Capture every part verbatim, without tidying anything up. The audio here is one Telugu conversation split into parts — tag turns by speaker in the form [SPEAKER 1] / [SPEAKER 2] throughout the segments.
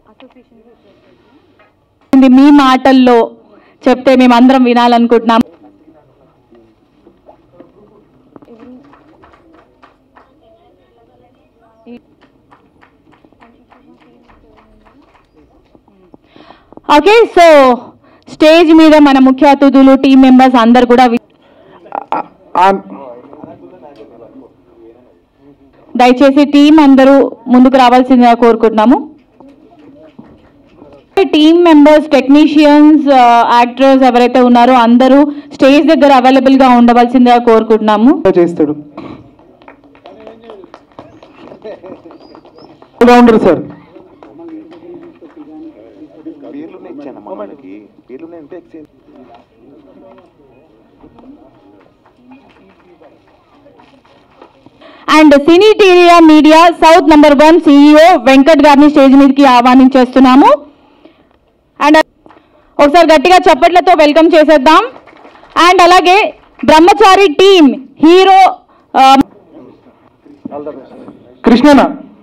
[SPEAKER 1] మీ మాటల్లో చెప్తే మేమందరం వినాలనుకుంటున్నాం. ఓకే, సో స్టేజ్ మీద మన ముఖ్య అతిథులు టీం మెంబర్స్ అందరు కూడా దయచేసి టీం అందరూ ముందుకు రావాల్సిందిగా కోరుకుంటున్నాము. టీమ్ మెంబర్స్, టెక్నీషియన్స్, యాక్టర్స్ ఎవరైతే ఉన్నారో అందరూ స్టేజ్ దగ్గర అవైలబుల్ గా ఉండవలసిందిగా కోరుకుంటున్నాము.
[SPEAKER 2] చేస్తాడు sir. And Cinetaria media south number one CEO Venkat గారిని స్టేజ్ మీదకి ఆహ్వానించేస్తున్నాము. అండ్ ఒకసారి గట్టిగా చప్పట్లతో వెల్కమ్ చేసేద్దాం. అండ్ అలాగే బ్రహ్మచారి టీమ్ హీరో కృష్ణన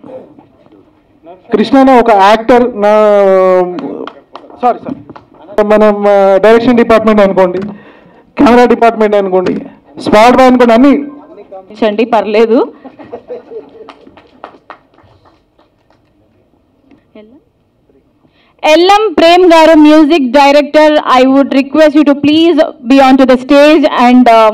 [SPEAKER 2] కృష్ణన ఒక యాక్టర్, నా సారీ సార్ మనం డైరెక్షన్ డిపార్ట్మెంట్ అనుకోండి, కెమెరా డిపార్ట్మెంట్ అనుకోండి, స్పాట్ బాయ్ అనుకోండి, అన్ని
[SPEAKER 1] ఇచ్చండి పర్లేదు. Ellam Prem Garu, music director, I would request you to please be onto the stage and uh,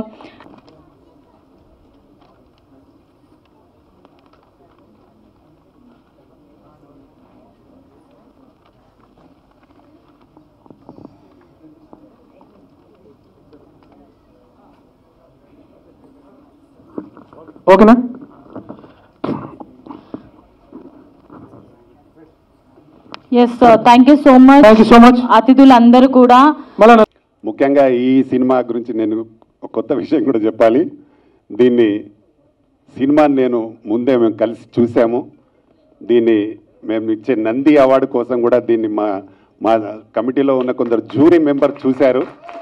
[SPEAKER 2] ఓకేనా?
[SPEAKER 1] Yes sir, thank you so much.
[SPEAKER 2] Thank you so much.
[SPEAKER 1] అతిథులందరూ కూడా
[SPEAKER 3] ముఖ్యంగా ఈ సినిమా గురించి నేను ఒక కొత్త విషయం కూడా చెప్పాలి. దీన్ని సినిమాని నేను ముందే మేము కలిసి చూసాము. దీన్ని మేము ఇచ్చే నంది అవార్డు కోసం కూడా దీన్ని మా మా కమిటీలో ఉన్న కొందరు జ్యూరీ మెంబర్ చూశారు.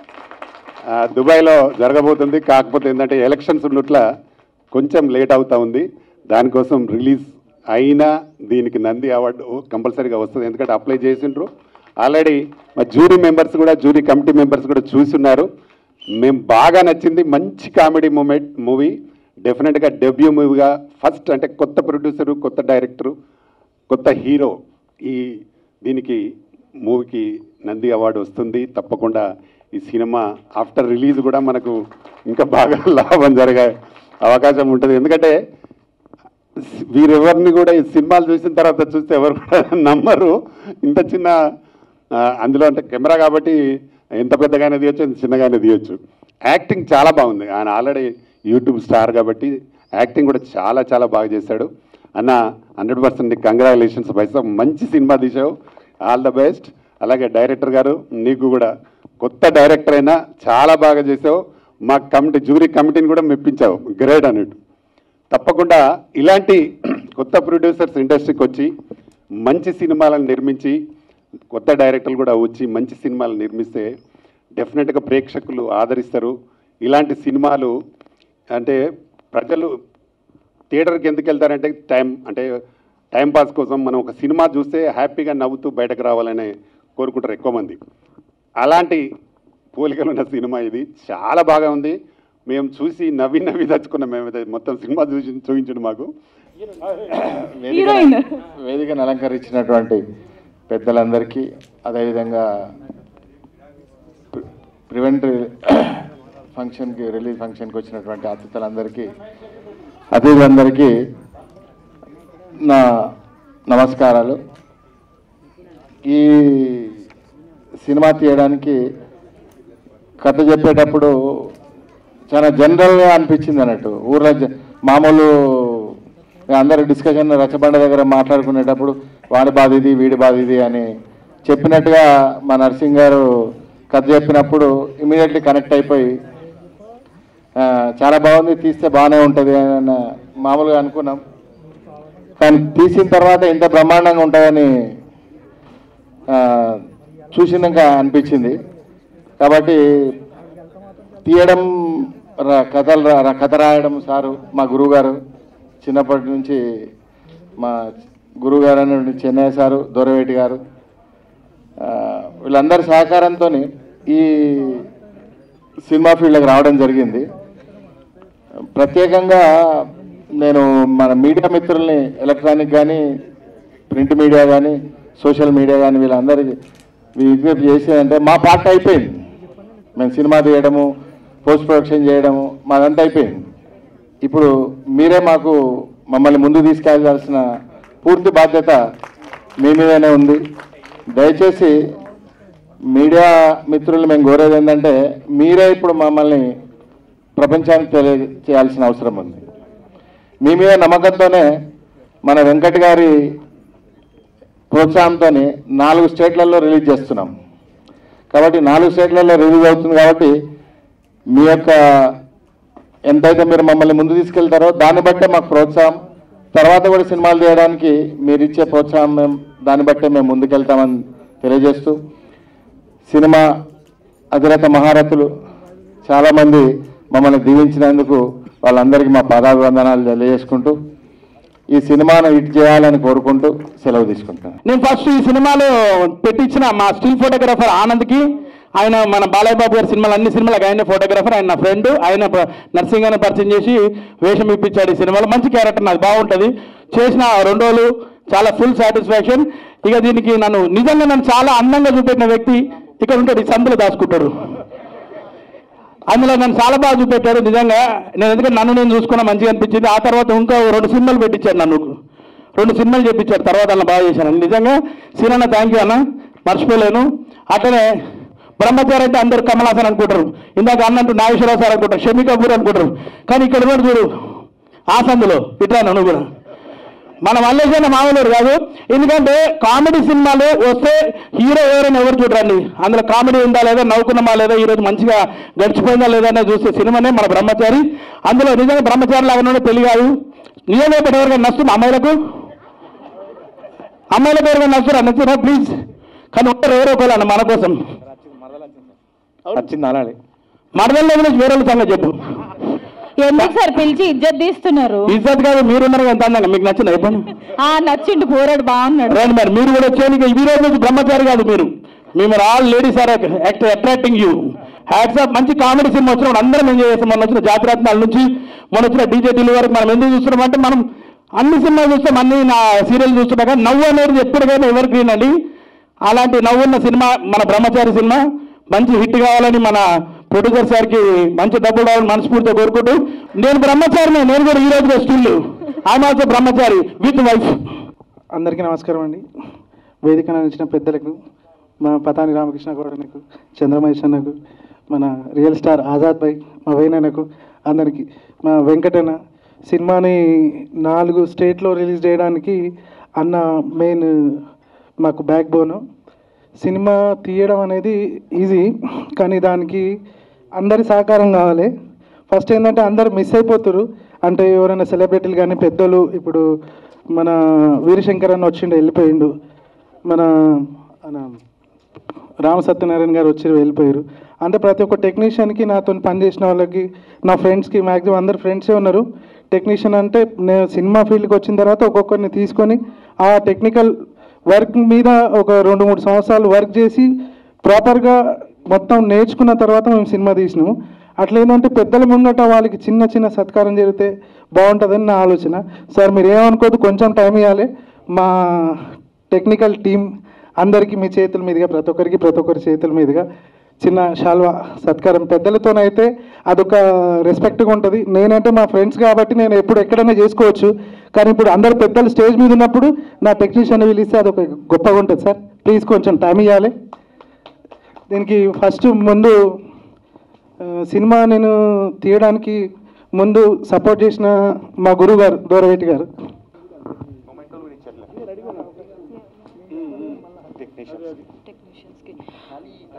[SPEAKER 3] దుబాయ్లో జరగబోతుంది, కాకపోతే ఏంటంటే ఎలక్షన్స్ ఉన్నట్ల కొంచెం లేట్ అవుతూ ఉంది. దానికోసం రిలీజ్ అయినా దీనికి నంది అవార్డు కంపల్సరీగా వస్తుంది, ఎందుకంటే అప్లై చేసిండ్రు ఆల్రెడీ. మా జ్యూరీ మెంబర్స్ కూడా జ్యూరీ కమిటీ మెంబర్స్ కూడా చూస్తున్నారు. మేము బాగా నచ్చింది, మంచి కామెడీ మూమెంట్ మూవీ. డెఫినెట్గా డెబ్యూ మూవీగా ఫస్ట్ అంటే కొత్త ప్రొడ్యూసరు, కొత్త డైరెక్టరు, కొత్త హీరో, ఈ దీనికి మూవీకి నంది అవార్డు వస్తుంది తప్పకుండా. ఈ సినిమా ఆఫ్టర్ రిలీజ్ కూడా మనకు ఇంకా బాగా లాభం జరిగే అవకాశం ఉంటుంది, ఎందుకంటే వీరెవరిని కూడా ఈ సినిమాలు చూసిన తర్వాత చూస్తే ఎవరు కూడా నమ్మరు. ఇంత చిన్న అందులో అంటే కెమెరా కాబట్టి ఎంత పెద్దగానే తీయచ్చు, ఎంత చిన్నగానే తీయచ్చు. యాక్టింగ్ చాలా బాగుంది. ఆయన ఆల్రెడీ యూట్యూబ్ స్టార్ కాబట్టి యాక్టింగ్ కూడా చాలా చాలా బాగా చేశాడు. అన్న హండ్రెడ్ పర్సెంట్ కంగ్రాచులేషన్స్ పైసా, మంచి సినిమా తీసావు, ఆల్ ద బెస్ట్. అలాగే డైరెక్టర్ గారు నీకు కూడా, కొత్త డైరెక్టర్ అయినా చాలా బాగా చేసావు. మా కమిటీ జ్యూరీ కమిటీని కూడా మెప్పించావు, గ్రేట్ అన్నట్టు. తప్పకుండా ఇలాంటి కొత్త ప్రొడ్యూసర్స్ ఇండస్ట్రీకి వచ్చి మంచి సినిమాలను నిర్మించి, కొత్త డైరెక్టర్లు కూడా వచ్చి మంచి సినిమాలు నిర్మిస్తే డెఫినెట్గా ప్రేక్షకులు ఆదరిస్తారు. ఇలాంటి సినిమాలు అంటే ప్రజలు థియేటర్కి ఎందుకు వెళ్తారంటే టైం అంటే టైంపాస్ కోసం. మనం ఒక సినిమా చూస్తే హ్యాపీగా నవ్వుతూ బయటకు రావాలని కోరుకుంటారు ఎక్కువ మంది. అలాంటి పోలికలు ఉన్న సినిమా ఇది, చాలా బాగా ఉంది. మేము చూసి నవ్వి నవ్వి తెచ్చుకున్నాం. మేమైతే మొత్తం సినిమా చూసి చూపించండి మాకు.
[SPEAKER 4] వేదికను అలంకరించినటువంటి పెద్దలందరికీ, అదేవిధంగా ప్రివెంట్ ఫంక్షన్కి రిలీజ్ ఫంక్షన్కి వచ్చినటువంటి అతిథులందరికీ అతిథులందరికీ నా నమస్కారాలు. ఈ సినిమా తీయడానికి కథ చెప్పేటప్పుడు చాలా జనరల్గా అనిపించింది అన్నట్టు. ఊర్లో మామూలు అందరు డిస్కషన్ రచ్చబండ దగ్గర మాట్లాడుకునేటప్పుడు వాడి బాధ ఇది, వీడి బాధ ఇది అని చెప్పినట్టుగా మా నర్సింగ్ గారు కథ చెప్పినప్పుడు ఇమీడియట్లీ కనెక్ట్ అయిపోయి చాలా బాగుంది, తీస్తే బాగానే ఉంటుంది అని మామూలుగా అనుకున్నాం. కానీ తీసిన తర్వాత ఇంత బ్రహ్మాండంగా ఉంటుందని చూసినాక అనిపించింది. కాబట్టి తీయడం, కథలు కథ రాయడం సారు మా గురువుగారు చిన్నప్పటి నుంచి మా గురువు గారు అనేటువంటి చెన్నయ్య సారు, దొరవేటి గారు, వీళ్ళందరి సహకారంతో ఈ సినిమా ఫీల్డ్కి రావడం జరిగింది. ప్రత్యేకంగా నేను మన మీడియా మిత్రుల్ని, ఎలక్ట్రానిక్ కానీ, ప్రింట్ మీడియా కానీ, సోషల్ మీడియా కానీ వీళ్ళందరికీ విజ్ఞప్తి చేసేదంటే, మా పార్ట్ అయిపోయింది. మేము సినిమా తీయడము, పోస్ట్ ప్రొడక్షన్ చేయడము మాదంతా అయిపోయింది. ఇప్పుడు మీరే మాకు మమ్మల్ని ముందు తీసుకెళ్లాల్సిన పూర్తి బాధ్యత మీ మీదనే ఉంది. దయచేసి మీడియా మిత్రులు మేము కోరేది ఏంటంటే, మీరే ఇప్పుడు మమ్మల్ని ప్రపంచానికి తెలియజేయాల్సిన అవసరం ఉంది. మీ మీద నమ్మకంతోనే మన వెంకట్ గారి ప్రోత్సాహంతో నాలుగు స్టేట్లలో రిలీజ్ చేస్తున్నాం. కాబట్టి నాలుగు స్టేట్లలో రిలీజ్ అవుతుంది కాబట్టి మీ యొక్క ఎంతైతే మీరు మమ్మల్ని ముందు తీసుకెళ్తారో దాన్ని బట్టే మాకు ప్రోత్సాహం, తర్వాత కూడా సినిమాలు తీయడానికి మీరు ఇచ్చే ప్రోత్సాహం మేము దాన్ని బట్టే మేము ముందుకెళ్తామని తెలియజేస్తూ, సినిమా అధిరత మహారథులు చాలామంది మమ్మల్ని దీవించినందుకు వాళ్ళందరికీ మా పాదాభివందనాలు తెలియజేసుకుంటూ ఈ సినిమాను హిట్ చేయాలని కోరుకుంటూ సెలవు తీసుకుంటాను.
[SPEAKER 5] నేను ఫస్ట్ ఈ సినిమాలో పెట్టించిన మా స్టిల్ ఫోటోగ్రాఫర్ ఆనంద్కి, ఆయన మన బాలయ్య బాబు గారి సినిమాలు అన్ని సినిమాలకు ఆయన ఫోటోగ్రాఫర్, ఆయన నా ఫ్రెండ్, ఆయన నర్సింగ్ అని పరిచయం చేసి వేషం ఇప్పించాడు ఈ సినిమాలో. మంచి క్యారెక్టర్, నాకు బాగుంటుంది. చేసిన రెండు రోజులు చాలా ఫుల్ సాటిస్ఫాక్షన్. ఇక దీనికి నన్ను నిజంగా నన్ను చాలా అందంగా చూపెట్టిన వ్యక్తి ఇక్కడ ఉంటాడు, ఈ సందులో దాచుకుంటాడు. అందులో నన్ను చాలా బాగా చూపెట్టాడు నిజంగా. నేను ఎందుకంటే నన్ను నేను చూసుకున్నా మంచిగా అనిపించింది. ఆ తర్వాత ఇంకా రెండు సినిమాలు పెట్టించాడు, నన్ను రెండు సినిమాలు చేయించాడు. తర్వాత అలా బాగా చేశాను నిజంగా. సీనన్న థ్యాంక్ యూ అన్న, మర్చిపోలేను. అట్లనే బ్రహ్మచారి అంటే అందరు కమల్ హాసన్ అనుకుంటారు, ఇందాక అన్నట్టు నాగేశ్వరరావు సార్ అనుకుంటారు, షమీ కపూర్ అనుకుంటారు. కానీ ఇక్కడ కూడా చూడు ఆ సందులో ఇట్లా నన్ను కూడా మన మల్లేశ్వర మామూలు కాదు. ఎందుకంటే కామెడీ సినిమాలు వస్తే హీరో ఎవరైనా ఎవరు చూడరండి, అందులో కామెడీ ఉందా లేదా, నవ్వుకున్నామా లేదా, ఈరోజు మంచిగా గడిచిపోయిందా లేదా అనేది చూసే సినిమానే మన బ్రహ్మచారి. అందులో నిజంగా బ్రహ్మచారి లాగానే పెళ్లి కాదు, నిజంగా ఎవరికైనా నచ్చుతుంది అమ్మాయిలకు, అమ్మాయిలకు ఎవరికైనా నచ్చురా, నచ్చురా ప్లీజ్. కానీ ఉంటారు ఎవరో ఒకళ్ళు మన కోసం
[SPEAKER 4] వచ్చింది అలాగే
[SPEAKER 5] మరదల్లో గురించి వేరే సంగతి చెప్పు.
[SPEAKER 2] ఎందుకు సార్ పిలిచి ఇజ్జత్ తీస్తున్నారు?
[SPEAKER 5] ఇజ్జత్ కాదు, మీరున్నారు ఎంత అందంగా, మీకు నచ్చింది అయిపోయింది.
[SPEAKER 2] ఆ నచ్చిండు, పోరాడు బాగున్నాడు.
[SPEAKER 5] రండి మరి మీరు కూడా వచ్చేది. ఈ రోజు నుంచి బ్రహ్మచారి కాదు మీరు, మేము all ladies are attracting you. Hats off. మంచి కామెడీ సినిమా వచ్చినప్పుడు అందరం ఎంజాయ్ చేస్తాం. మొన్న వచ్చిన జాతిరత్నాల నుంచి మొన్న వచ్చిన డీజే ఢిల్లీ వరకు మనం ఎందుకు చూస్తున్నాం అంటే, మనం అన్ని సినిమాలు చూస్తాం, అన్ని నా సీరియల్ చూస్తున్నాం. కానీ నవ్వు అనేది ఎప్పటికైనా ఎవరు గ్రీన్ అండి. అలాంటి నవ్వున్న సినిమా మన బ్రహ్మచారి సినిమా మంచి హిట్ కావాలని మన ప్రొడ్యూసర్ సార్కి మంచి డబ్బులు రావాలని మనస్ఫూర్తిగా కోరుకుంటూ, నేను బ్రహ్మచారిని, నేను కూడా ఈ రోజుగా స్టిల్ ఐఎమ్ ఆల్సో బ్రహ్మచారి విత్ వైఫ్.
[SPEAKER 6] అందరికీ నమస్కారం అండి. వేదిక నచ్చిన పెద్దలకు, మా పతాని రామకృష్ణ గౌడనకు, చంద్రమహేష్ అన్నకు, మన రియల్ స్టార్ ఆజాద్ భాయ్, మా వేణన్నకు, అందరికీ, మా వెంకటన్న. సినిమాని నాలుగు స్టేట్లో రిలీజ్ చేయడానికి అన్న మెయిన్ మాకు బ్యాక్ బోను. సినిమా తీయడం అనేది ఈజీ, కానీ దానికి అందరి సహకారం కావాలి. ఫస్ట్ ఏంటంటే అందరు మిస్ అయిపోతారు. అంటే ఎవరైనా సెలబ్రిటీలు కానీ పెద్దలు, ఇప్పుడు మన వీరశంకర్ అన్న వచ్చిండు వెళ్ళిపోయిండు, మన మన రామ సత్యనారాయణ గారు వచ్చి వెళ్ళిపోయారు. అంటే ప్రతి ఒక్క టెక్నీషియన్కి, నాతో పనిచేసిన వాళ్ళకి, నా ఫ్రెండ్స్కి, మ్యాక్సిమం అందరు ఫ్రెండ్సే ఉన్నారు. టెక్నీషియన్ అంటే నేను సినిమా ఫీల్డ్కి వచ్చిన తర్వాత ఒక్కొక్కరిని తీసుకొని ఆ టెక్నికల్ వర్క్ మీద ఒక రెండు మూడు సంవత్సరాలు వర్క్ చేసి ప్రాపర్గా మొత్తం నేర్చుకున్న తర్వాత మేము సినిమా తీసినాము. అట్లా ఏంటంటే పెద్దల ముంగట వాళ్ళకి చిన్న చిన్న సత్కారం జరిగితే బాగుంటుందని నా ఆలోచన. సార్ మీరు ఏమనుకోదు, కొంచెం టైం ఇవ్వాలి. మా టెక్నికల్ టీం అందరికీ మీ చేతుల మీదుగా, ప్రతి ఒక్కరికి ప్రతి ఒక్కరి చేతుల మీదుగా చిన్న శాల్వా సత్కారం. పెద్దలతోనైతే అదొక రెస్పెక్ట్గా ఉంటుంది. నేనంటే మా ఫ్రెండ్స్ కాబట్టి నేను ఎప్పుడు ఎక్కడైనా చేసుకోవచ్చు, కానీ ఇప్పుడు అందరు పెద్దలు స్టేజ్ మీద ఉన్నప్పుడు నా టెక్నీషియన్ పిలిస్తే అదొక గొప్పగా ఉంటుంది. సార్ ప్లీజ్ కొంచెం టైం ఇవ్వాలి. దీనికి ఫస్ట్ ముందు సినిమా నేను తీయడానికి ముందు సపోర్ట్ చేసిన మా గురువు గారు దూరవేటి గారు, టెక్నీషియన్